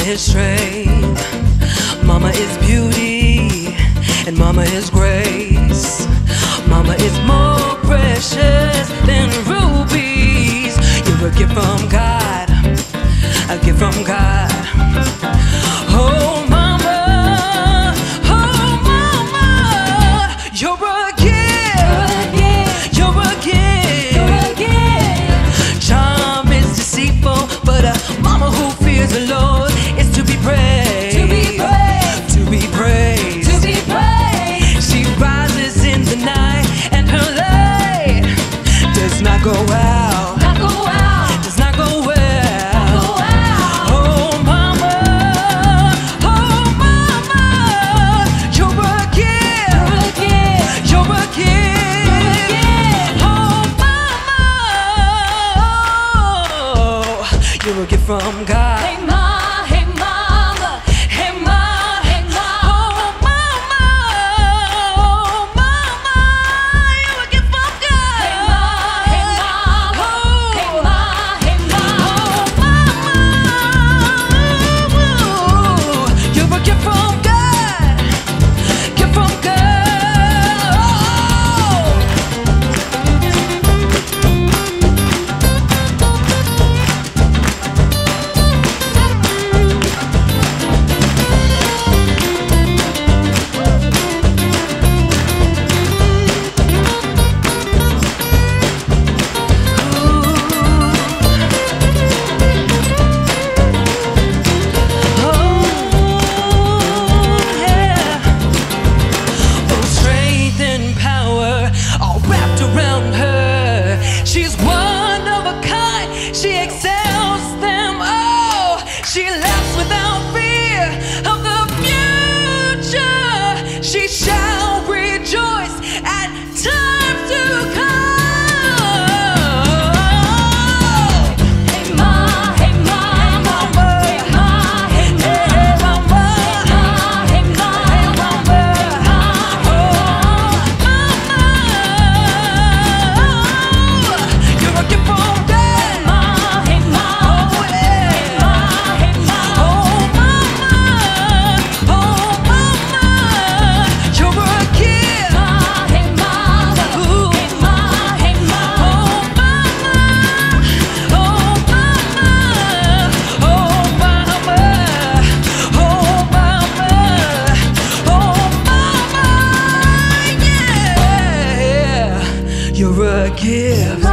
is strength, mama is beauty, and mama is grace. Mama is more precious than rubies. You're a gift from God, a gift from God. Oh mama, you're a gift, you're a gift. Charm is deceitful, but a mama who fears the Lord is to be praised, to be praised, to be praised, to be praised. She rises in the night and her light does not go out, not go out, does not go well. You're a gift from God. Hey ma, hey mama, hey ma, hey ma. Oh mama, oh mama, you're a gift from God. Hey ma, hey mama, oh, hey ma, hey mama. Oh mama, you're a gift from God, gift from God. She shall rejoice at times to come. Hey ma, hey mama, hey ma, hey mama, hey ma, hey mama, oh mama, you're a gift from God. Hey ma, hey mama, hey ma, hey ma, oh mama, oh mama. You're a gift, hey mama, ooh, hey mama, hey mama, oh mama, oh mama, oh mama, oh mama, yeah. You're a gift.